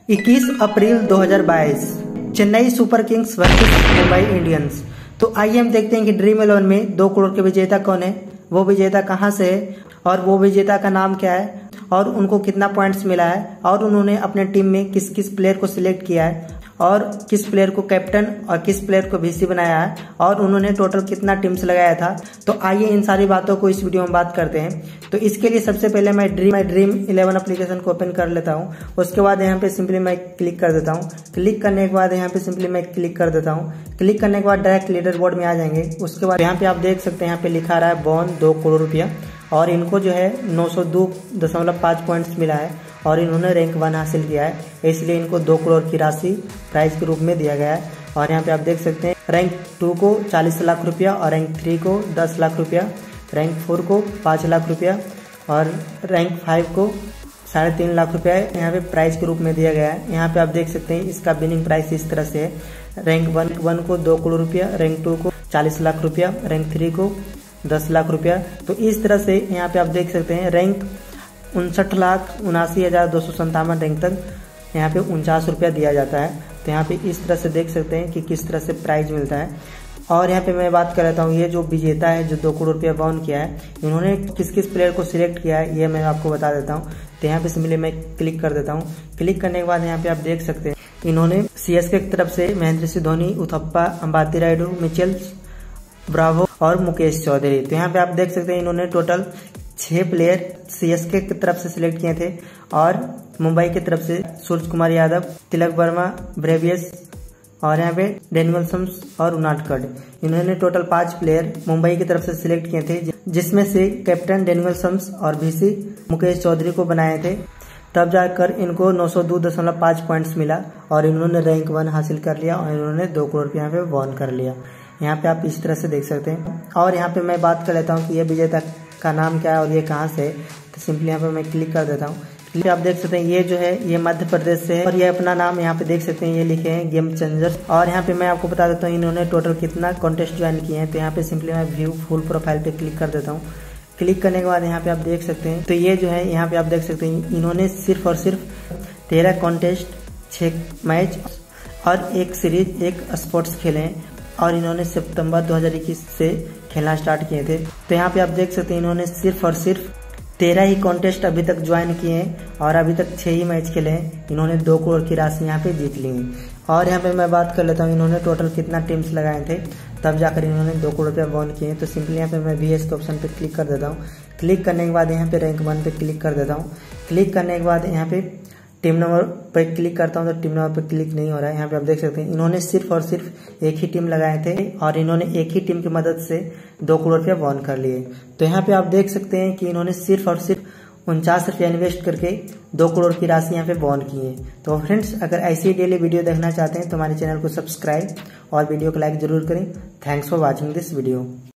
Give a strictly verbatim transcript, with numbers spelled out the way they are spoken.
इक्कीस अप्रैल दो हज़ार बाईस Chennai super kings versus Mumbai Indians. तो आइए हम देखते हैं कि ड्रीम इलेवन में दो करोड़ के विजेता कौन है, वो विजेता कहां से है और वो विजेता का नाम क्या है और उनको कितना पॉइंट्स मिला है और उन्होंने अपने टीम में किस किस प्लेयर को सिलेक्ट किया है और किस प्लेयर को कैप्टन और किस प्लेयर को वीसी बनाया है और उन्होंने टोटल कितना टीम्स लगाया था। तो आइए इन सारी बातों को इस वीडियो में बात करते हैं। तो इसके लिए सबसे पहले मैं ड्रीम मैं ड्रीम इलेवन एप्लीकेशन को ओपन कर लेता हूं। उसके बाद यहाँ पे सिंपली मैं क्लिक कर देता हूं। क्लिक करने के बाद यहाँ पे सिंपली मैं क्लिक कर देता हूं। क्लिक करने के बाद डायरेक्ट लीडर बोर्ड में आ जाएंगे। उसके बाद यहाँ पे आप देख सकते हैं यहाँ पे लिखा रहा है बॉन दो करोड़ रुपया और इनको जो है नौ सौ दो दशमलव पाँच पॉइंट्स मिला है और इन्होंने रैंक वन हासिल किया है, इसलिए इनको दो करोड़ की राशि प्राइज के रूप में दिया गया है। और यहाँ पे आप देख सकते हैं रैंक टू को चालीस लाख रुपया और रैंक थ्री को दस लाख रुपया, रैंक फोर को पाँच लाख रुपया और रैंक फाइव को साढ़े तीन लाख रुपया यहाँ पे प्राइज के रूप में दिया गया है। यहाँ पे आप देख सकते हैं इसका विनिंग प्राइस इस तरह से है। रैंक वन वन को दो करोड़ रुपया, रैंक टू को चालीस लाख रुपया, रैंक थ्री को दस लाख रुपया। तो इस तरह से यहाँ पे आप देख सकते हैं रैंक उनसठ लाख उनासी हजार दो सौ संतावन रैंक तक यहाँ पे उनचास रुपया दिया जाता है। तो यहाँ पे इस तरह से देख सकते हैं कि किस तरह से प्राइज मिलता है। और यहाँ पे मैं बात कर लेता हूँ ये जो विजेता है जो दो करोड़ रुपया बाउन किया है, इन्होंने किस किस प्लेयर को सिलेक्ट किया है ये मैं आपको बता देता हूँ। तो यहाँ पे सिंपली मैं क्लिक कर देता हूँ। क्लिक करने के बाद यहाँ पे आप देख सकते हैं इन्होंने सीएसके की तरफ से महेंद्र सिंह धोनी, उथप्पा, अंबाती रायडू, मिचेल ब्रावो और मुकेश चौधरी। तो यहाँ पे आप देख सकते हैं इन्होंने टोटल छह प्लेयर सीएसके की तरफ से सिलेक्ट किए थे और मुंबई की तरफ से सूरज कुमार यादव, तिलक वर्मा, ब्रेवियस और यहाँ पे डेनियल सम्स और उनादकट, इन्होंने टोटल पांच प्लेयर मुंबई की तरफ से सिलेक्ट किए थे, जिसमें से कैप्टन डेनियल सम्स और वीसी मुकेश चौधरी को बनाए थे। तब जाकर इनको नौ सौ दो दशमलव पाँच पॉइंट्स मिला और इन्होंने रैंक वन हासिल कर लिया और इन्होंने दो करोड़ रुपये यहाँ पे वॉन कर लिया। यहाँ पे आप इस तरह से देख सकते हैं। और यहाँ पे मैं बात कर लेता हूँ कि ये विजेता का नाम क्या है और ये कहाँ से है। तो सिंपली यहाँ पे मैं क्लिक कर देता हूँ। क्लिक आप देख सकते हैं ये जो है ये मध्य प्रदेश से है और ये अपना नाम यहाँ पे देख सकते हैं ये लिखे हैं गेम चेंजर्स। और यहाँ पे मैं आपको बता देता हूँ इन्होंने टोटल कितना कॉन्टेस्ट ज्वाइन किए हैं। तो यहाँ पे सिंपली मैं व्यू फुल प्रोफाइल पे क्लिक कर देता हूँ। क्लिक करने के बाद यहाँ पे आप देख सकते हैं तो ये जो है यहाँ पे आप देख सकते हैं इन्होंने सिर्फ और सिर्फ तेरह कॉन्टेस्ट, छह मैच और एक सीरीज, एक स्पोर्ट्स खेले हैं और इन्होंने सितंबर दो हज़ार इक्कीस से खेलना स्टार्ट किए थे। तो यहाँ पे आप देख सकते हैं इन्होंने सिर्फ और सिर्फ तेरह ही कॉन्टेस्ट अभी तक ज्वाइन किए हैं और अभी तक छह ही मैच खेले हैं। इन्होंने दो करोड़ की राशि यहाँ पे जीत ली है। और यहाँ पे मैं बात कर लेता हूँ इन्होंने टोटल कितना टीम्स लगाए थे तब जाकर इन्होंने दो करोड़ रुपया वॉन किए हैं। तो सिंपली यहाँ पे मैं वी एस के ऑप्शन पे क्लिक कर देता हूँ। क्लिक करने के बाद यहाँ पे रैंक वन पे क्लिक कर देता हूँ। क्लिक करने के बाद यहाँ पे टीम नंबर पर क्लिक करता हूं तो टीम नंबर पर क्लिक नहीं हो रहा है। यहाँ पे आप देख सकते हैं इन्होंने सिर्फ और सिर्फ एक ही टीम लगाए थे और इन्होंने एक ही टीम की मदद से दो करोड़ रुपया वॉन कर लिए। तो यहाँ पे आप देख सकते हैं कि इन्होंने सिर्फ और सिर्फ उनचास रुपया इन्वेस्ट करके दो करोड़ की राशि यहाँ पे वॉन की है। तो फ्रेंड्स अगर ऐसी डेली वीडियो देखना चाहते हैं तो हमारे चैनल को सब्सक्राइब और वीडियो को लाइक जरूर करें। Thanks for watching this video.